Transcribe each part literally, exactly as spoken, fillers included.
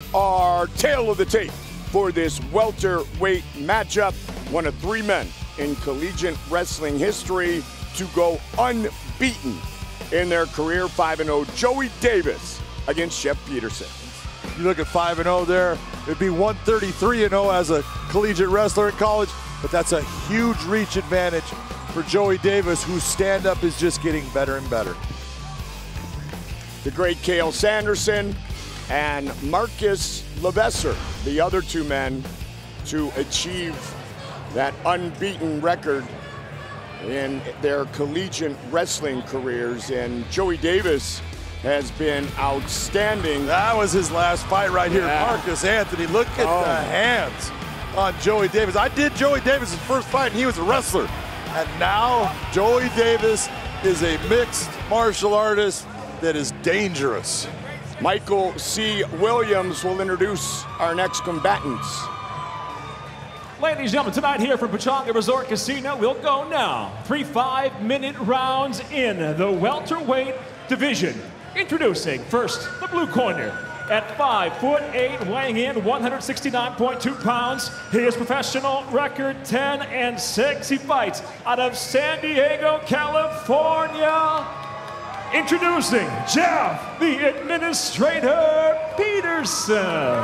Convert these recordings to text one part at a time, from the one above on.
our tale of the tape for this welterweight matchup. One of three men in collegiate wrestling history to go unbeaten in their career, five and oh, Joey Davis against Jeff Peterson. You look at five and oh there, it'd be one thirty-three and oh as a collegiate wrestler in college, but that's a huge reach advantage for Joey Davis, whose stand-up is just getting better and better. The great Cael Sanderson and Marcus Levesser, the other two men to achieve that unbeaten record in their collegiate wrestling careers. And Joey Davis has been outstanding. That was his last fight right here. Yeah. Marcus Anthony, look at oh. the hands on Joey Davis. I did Joey Davis' first fight, and he was a wrestler. And now Joey Davis is a mixed martial artist that is dangerous. Michael C. Williams will introduce our next combatants. Ladies and gentlemen, tonight here from Pechanga Resort Casino, we'll go now. Three five-minute rounds in the welterweight division. Introducing first, the blue corner. At five foot eight, weighing in one hundred sixty-nine point two pounds. His professional record ten and six. He fights out of San Diego, California. Introducing Jeff, the Administrator Peterson.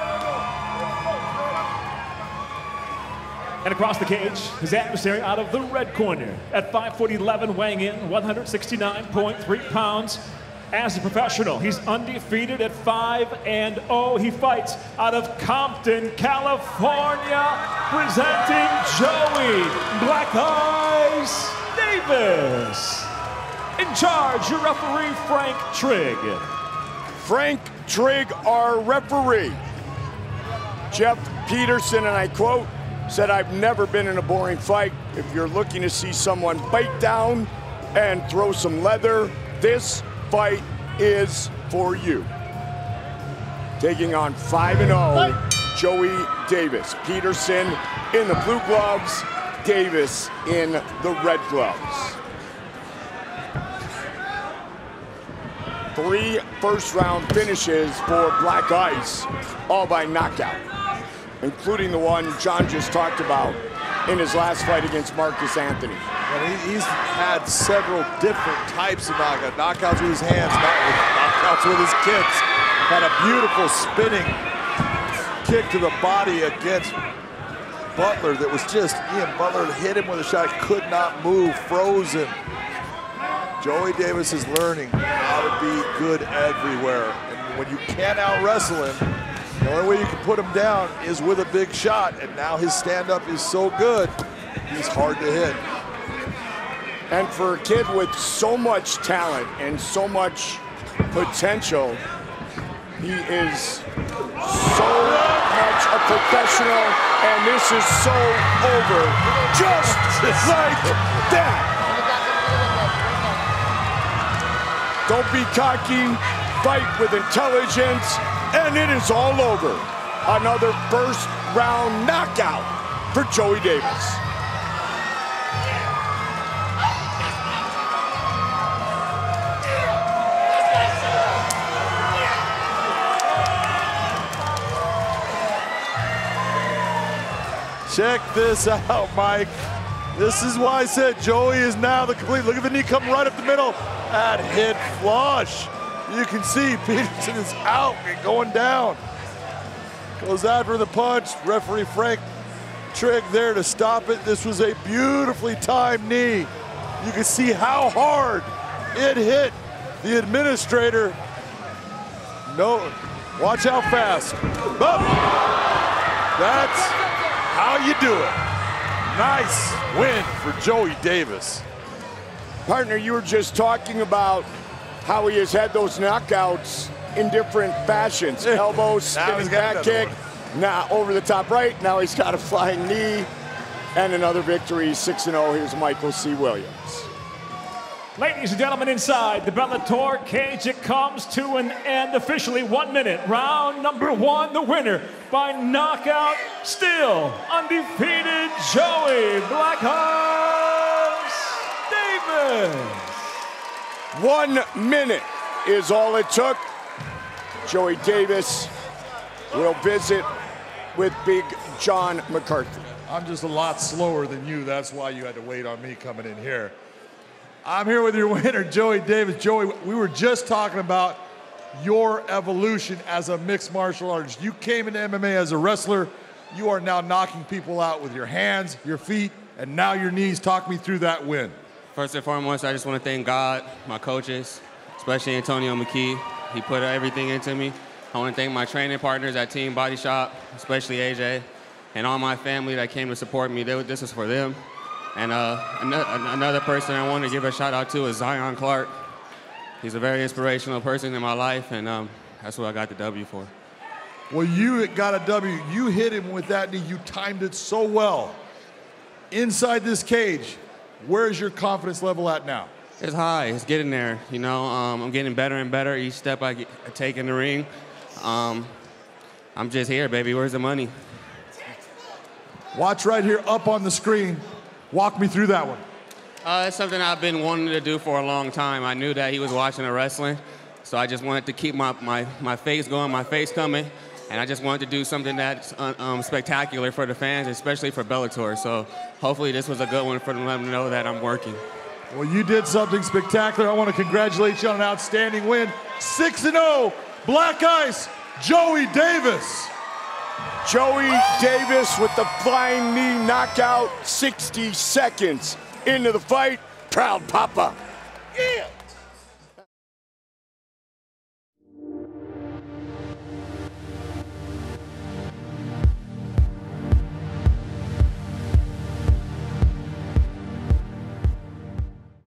And across the cage, his adversary out of the red corner. At five foot eleven, weighing in one hundred sixty-nine point three pounds. As a professional, he's undefeated at five and oh. He fights out of Compton, California, presenting Joey Black Ice Davis. In charge, your referee, Frank Trigg. Frank Trigg, our referee. Jeff Peterson, and I quote, said, "I've never been in a boring fight. If you're looking to see someone bite down and throw some leather, this fight is for you." Taking on five and oh, Joey Davis. Peterson in the blue gloves, Davis in the red gloves. Three first round finishes for Black Ice, all by knockout, including the one John just talked about in his last fight against Marcus Anthony. And he, he's had several different types of knockouts. Knockouts with his hands, knockouts with his kicks. Had a beautiful spinning kick to the body against Butler that was just, Ian Butler hit him with a shot, could not move, frozen. Joey Davis is learning how to be good everywhere. And when you can't out-wrestle him, the only way you can put him down is with a big shot, and now his stand-up is so good, he's hard to hit. And for a kid with so much talent and so much potential, he is so much a professional, and this is so over just like that. Don't be cocky, fight with intelligence, and it is all over. Another first round knockout for Joey Davis. Check this out, Mike. This is why I said Joey is now the complete. Look at the knee come right up the middle. That hit flush. You can see Peterson is out and going down. Goes after the punch. Referee Frank Trigg there to stop it. This was a beautifully timed knee. You can see how hard it hit the administrator. No, watch how fast. But that's how you do it. Nice win for Joey Davis. Partner, you were just talking about how he has had those knockouts in different fashions. Elbows, spinning back kick, now over the top right. Now he's got a flying knee and another victory, six and oh. Here's Michael C. Williams. Ladies and gentlemen, inside the Bellator cage, it comes to an end officially. One minute, round number one, the winner by knockout, still undefeated, Joey Black Ice Davis. One minute is all it took. Joey Davis we'll visit with Big John McCarthy. I'm just a lot slower than you. That's why you had to wait on me coming in here. I'm here with your winner, Joey Davis. Joey, we were just talking about your evolution as a mixed martial artist. You came into M M A as a wrestler. You are now knocking people out with your hands, your feet, and now your knees. Talk me through that win. First and foremost, I just want to thank God, my coaches, especially Antonio McKee. He put everything into me. I want to thank my training partners at Team Body Shop, especially A J, and all my family that came to support me. They, this is for them. And uh, another person I want to give a shout out to is Zion Clark. He's a very inspirational person in my life, and um, that's what I got the W for. Well, you got a W. You hit him with that knee. You timed it so well. Inside this cage, where is your confidence level at now? It's high. It's getting there. You know, um, I'm getting better and better each step I, get, I take in the ring. Um, I'm just here, baby. Where's the money? Watch right here up on the screen. Walk me through that one. Uh, it's something I've been wanting to do for a long time. I knew that he was watching the wrestling, so I just wanted to keep my, my, my face going, my face coming, and I just wanted to do something that's um, spectacular for the fans, especially for Bellator. So hopefully this was a good one for them to let them know that I'm working. Well, you did something spectacular. I want to congratulate you on an outstanding win. six and oh, Black Ice, Joey Davis. Joey Davis with the flying knee knockout, sixty seconds into the fight. Proud Papa. Yeah.